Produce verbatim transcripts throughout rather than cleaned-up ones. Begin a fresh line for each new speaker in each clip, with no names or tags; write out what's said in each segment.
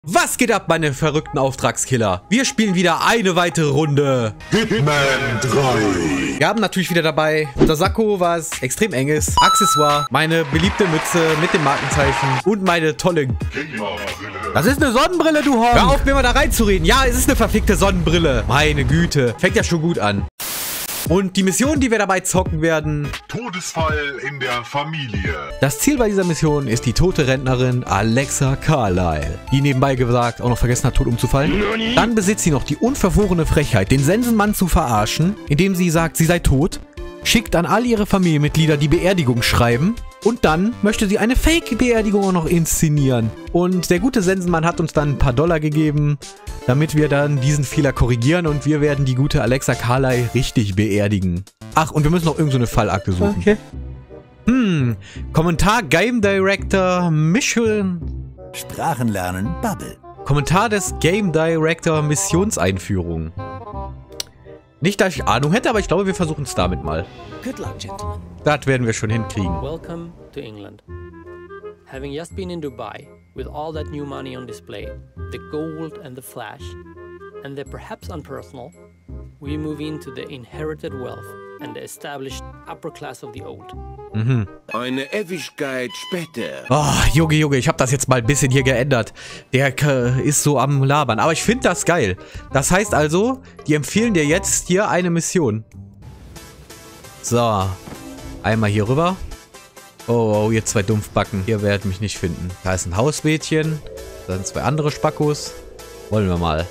Was geht ab, meine verrückten Auftragskiller? Wir spielen wieder eine weitere Runde
Hitman drei.
Wir haben natürlich wieder dabei unser Sakko, was extrem eng ist, Accessoire, meine beliebte Mütze mit dem Markenzeichen und meine tolle... Das ist eine Sonnenbrille, du Honk! Hör auf, mir mal da reinzureden. Ja, es ist eine verfickte Sonnenbrille. Meine Güte. Fängt ja schon gut an. Und die Mission, die wir dabei zocken werden...
Todesfall in der Familie.
Das Ziel bei dieser Mission ist die tote Rentnerin Alexa Carlyle, die nebenbei gesagt auch noch vergessen hat, tot umzufallen. Dann besitzt sie noch die unverfrorene Frechheit, den Sensenmann zu verarschen, indem sie sagt, sie sei tot, schickt an all ihre Familienmitglieder die Beerdigung schreiben und dann möchte sie eine Fake-Beerdigung auch noch inszenieren. Und der gute Sensenmann hat uns dann ein paar Dollar gegeben, damit wir dann diesen Fehler korrigieren und wir werden die gute Alexa Carlyle richtig beerdigen. Ach, und wir müssen noch irgend so eine Fallakte suchen.
Okay.
Hm, Kommentar Game Director Mission...
Sprachenlernen Bubble.
Kommentar des Game Director Missionseinführung. Nicht, dass ich Ahnung hätte, aber ich glaube, wir versuchen es damit mal.
Good luck, gentlemen.
Das werden wir schon hinkriegen.
Welcome to England. Having just been in Dubai with all that new money on display, the gold and the flash, and the perhaps unpersonal, we move into the inherited wealth and the established upper class of the old.
Mhm.
Eine Ewigkeit später.
Oh, Junge, Junge, ich habe das jetzt mal ein bisschen hier geändert. Der äh, ist so am Labern. Aber ich finde das geil. Das heißt also, die empfehlen dir jetzt hier eine Mission. So. Einmal hier rüber. Oh, oh, ihr zwei Dumpfbacken. Ihr werdet mich nicht finden. Da ist ein Hausmädchen. Da sind zwei andere Spackos. Wollen wir mal.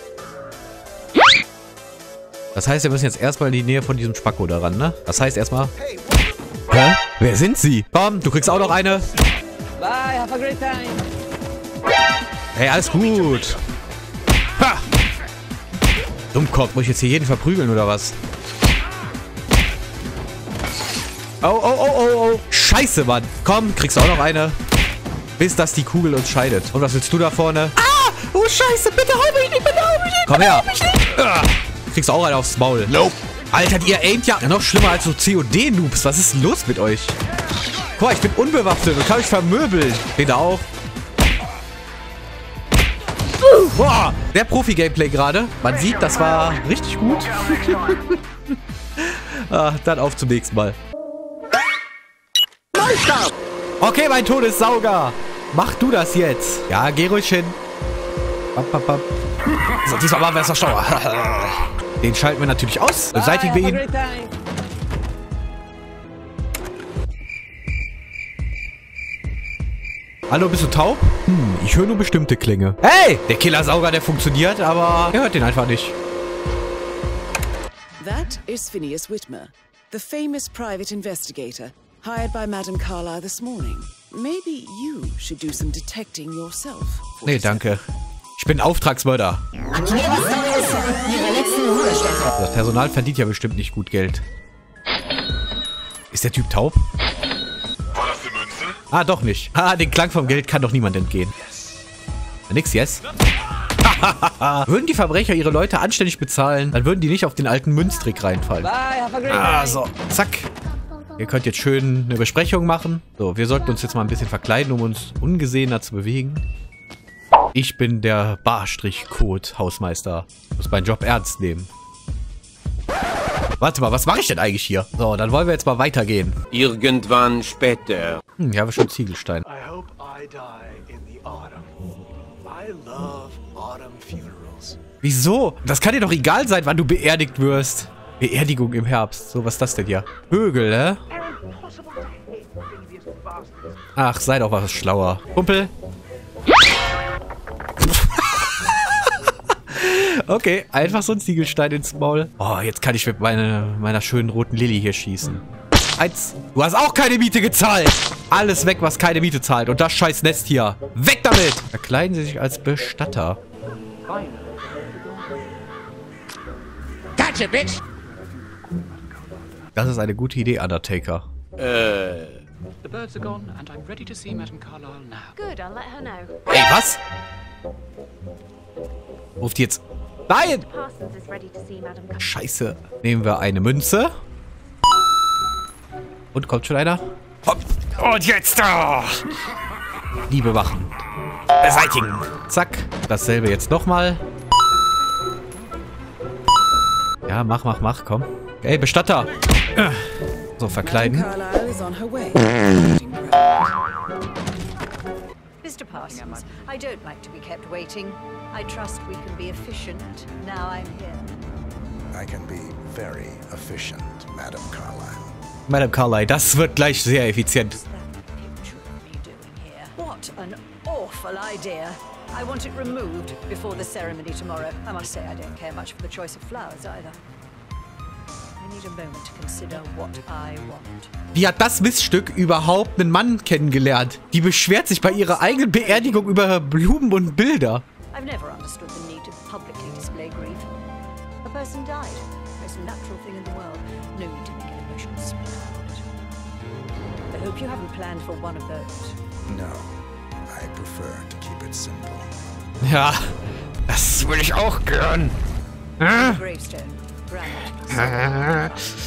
Das heißt, wir müssen jetzt erstmal in die Nähe von diesem Spacko daran, ne? Das heißt erstmal... Hä? Wer sind sie? Komm, du kriegst auch noch eine.
Bye, have a great time.
Hey, alles gut. Ha! Dummkopf, muss ich jetzt hier jeden verprügeln oder was? Oh, oh, oh, oh, oh. Scheiße, Mann. Komm, kriegst auch noch eine. Bis dass die Kugel uns scheidet. Und was willst du da vorne? Ah! Oh, Scheiße, bitte hol mich nicht, bitte hol mich nicht. Komm her. Ah, kriegst auch eine aufs Maul. Nope. Alter, ihr aimt ja noch schlimmer als so C O D-Noobs. Was ist denn los mit euch? Guck mal, ich bin unbewaffnet und kann mich vermöbeln. Den da auch. Boah, der Profi-Gameplay gerade. Man sieht, das war richtig gut. Ah, dann auf zum nächsten Mal. Okay, mein Todessauger. Mach du das jetzt. Ja, geh ruhig hin. Bap, bap, bap. So, diesmal machen wir es noch schlauer. Den schalten wir natürlich aus. Beseitigen wir ihn. Hallo, bist du taub? Hm, ich höre nur bestimmte Klänge. Hey! Der Killersauger, der funktioniert, aber er hört den einfach nicht.
That is Phineas Whitmer, the famous private investigator, hired by Madame Carlyle this morning. Maybe you should do some detecting yourself.
Nee, danke. Ich bin Auftragsmörder. Das Personal verdient ja bestimmt nicht gut Geld. Ist der Typ taub?
War das die Münze?
Ah, doch nicht. Ah, den Klang vom Geld kann doch niemand entgehen. Nix, yes? Würden die Verbrecher ihre Leute anständig bezahlen, dann würden die nicht auf den alten Münztrick reinfallen. Ah, so. Zack. Ihr könnt jetzt schön eine Besprechung machen. So, wir sollten uns jetzt mal ein bisschen verkleiden, um uns ungesehener zu bewegen. Ich bin der Barstrich-Code-Hausmeister. Muss meinen Job ernst nehmen. Warte mal, was mache ich denn eigentlich hier? So, dann wollen wir jetzt mal weitergehen.
Irgendwann später.
Hm, hier haben wir schon Ziegelstein.
I hope I die in the autumn. I love autumn funerals.
Wieso? Das kann dir doch egal sein, wann du beerdigt wirst. Beerdigung im Herbst. So, was ist das denn hier? Vögel, ne? Ach, sei doch was schlauer. Kumpel. Okay, einfach so ein Ziegelstein ins Maul. Oh, jetzt kann ich mit meine, meiner schönen roten Lilly hier schießen. Eins. Du hast auch keine Miete gezahlt. Alles weg, was keine Miete zahlt. Und das scheiß Nest hier. Weg damit! Verkleiden Sie sich als Bestatter.
Gotcha, bitch!
Das ist eine gute Idee, Undertaker.
Äh.
The birds are gone and I'm ready to see Madame Carlyle now.
Good, I'll let her know.
Ey, was? Ruft jetzt... Nein!
Parsons is ready to see Madame Carlyle.
Scheiße. Nehmen wir eine Münze. Und kommt schon einer? Hopp. Und jetzt da! Liebe Wachen. Beseitigen. Zack. Dasselbe jetzt nochmal. Ja, mach, mach, mach, komm. Ey, Bestatter. So, verkleiden.
Mister Parsons, I don't like to be kept waiting. I trust we can be efficient now I'm here.
I can be very efficient, Madame Carlyle.
Madame Carlyle, das wird gleich sehr effizient.
What an awful idea. I want it removed before the ceremony tomorrow. I must say I don't care much for the choice of flowers either. I need a moment to consider what I want.
Wie hat das Miststück überhaupt einen Mann kennengelernt? Die beschwert sich bei ihrer eigenen Beerdigung über Blumen und Bilder.
I've never understood the need to publicly display grief. A person died. Most natural thing in the world. No need to make an emotional split about it. I hope you haven't planned for one of those.
No. I prefer to keep it simple.
Ja, das würde ich auch gern. Äh?
Gravestone. Well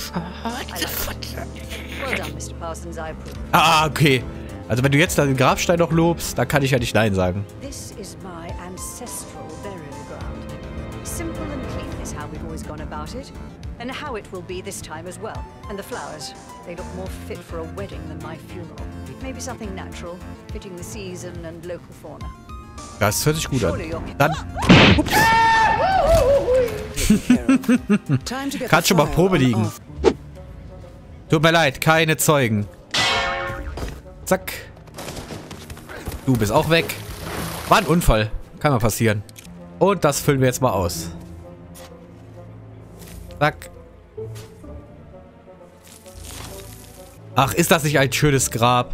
done, Mister Parsons, I approve.
Ah, okay. Also wenn du jetzt den Grabstein noch lobst, dann kann ich ja nicht Nein sagen.
This is my ancestral burial ground. Simple and clean is how we've always gone about it. And how it will be this time as well. And the flowers, they look more fit for a wedding than my funeral. Maybe something natural, fitting the season and local fauna.
Das hört sich gut an. Dann. Ups. Kann schon mal Probe liegen. Tut mir leid, keine Zeugen. Zack. Du bist auch weg. War ein Unfall. Kann mal passieren. Und das füllen wir jetzt mal aus. Zack. Ach, ist das nicht ein schönes Grab?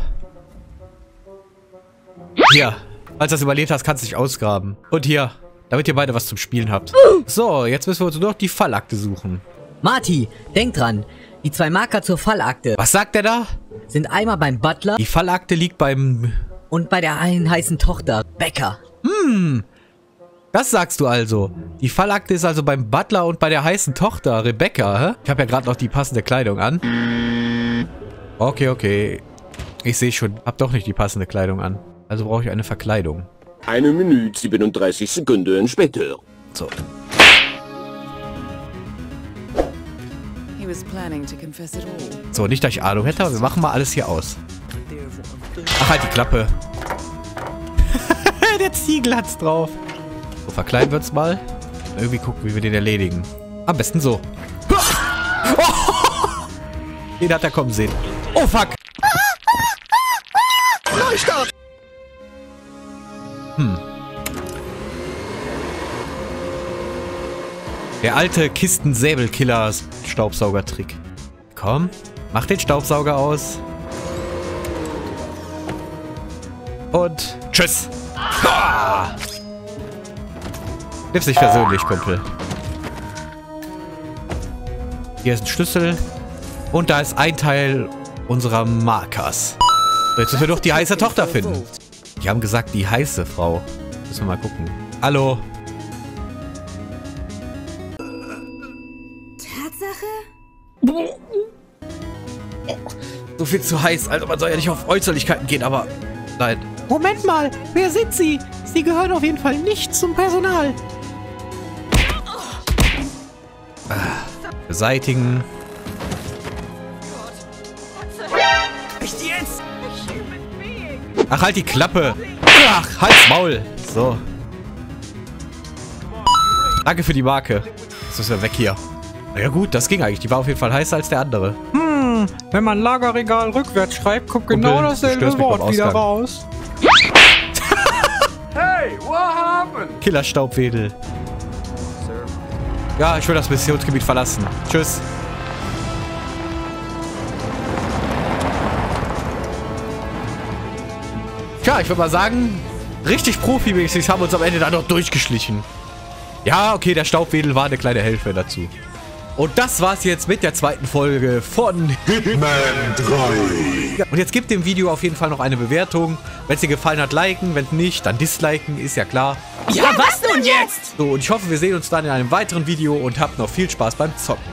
Hier. Falls du das überlebt hast, kannst du dich ausgraben. Und hier. Damit ihr beide was zum Spielen habt. So, jetzt müssen wir uns nur noch die Fallakte suchen.
Marty, denk dran. Die zwei Marker zur Fallakte.
Was sagt der da?
Sind einmal beim Butler.
Die Fallakte liegt beim...
Und bei der einen heißen Tochter, Becca.
Hm. Das sagst du also. Die Fallakte ist also beim Butler und bei der heißen Tochter, Rebecca, hä? Ich habe ja gerade noch die passende Kleidung an. Okay, okay. Ich sehe schon. Hab doch nicht die passende Kleidung an. Also brauche ich eine Verkleidung.
Eine Minute siebenunddreißig Sekunden später.
So. So, nicht, dass ich Ahnung hätte, aber wir machen mal alles hier aus. Ach, halt die Klappe. Der Ziegel hat's drauf. So, verkleiden wir uns mal. Irgendwie gucken, wie wir den erledigen. Am besten so. Den hat er kommen sehen. Oh, fuck. Hm. Der alte Kisten-Säbelkiller-Staubsauger-Trick. Komm, mach den Staubsauger aus. Und tschüss. Ah! Nimm's nicht persönlich, Kumpel. Hier ist ein Schlüssel. Und da ist ein Teil unserer Markers. So, jetzt müssen wir doch die heiße Tochter finden. Die haben gesagt, die heiße Frau. Müssen wir mal gucken. Hallo.
Tatsache?
So viel zu heiß. Also man soll ja nicht auf Äußerlichkeiten gehen, aber... Nein. Moment mal. Wer sind Sie? Sie gehören auf jeden Fall nicht zum Personal. Ah, beseitigen. Ach, halt die Klappe. Ach, halt's Maul. So. Danke für die Marke. Jetzt müssen wir weg hier. Na ja gut, das ging eigentlich. Die war auf jeden Fall heißer als der andere.
Hm, wenn man Lagerregal rückwärts schreibt, kommt genau
Kumpel,
dasselbe Wort wieder raus.
Hey, what happened?
Killerstaubwedel. Ja, ich will das Missionsgebiet verlassen. Tschüss. Tja, ich würde mal sagen, richtig profimäßig haben wir uns am Ende dann noch durchgeschlichen. Ja, okay, der Staubwedel war eine kleine Hilfe dazu. Und das war's jetzt mit der zweiten Folge von
Hitman drei.
Und jetzt gebt dem Video auf jeden Fall noch eine Bewertung. Wenn es dir gefallen hat, liken. Wenn nicht, dann disliken, ist ja klar.
Ja, was nun jetzt?
So, und ich hoffe, wir sehen uns dann in einem weiteren Video und habt noch viel Spaß beim Zocken.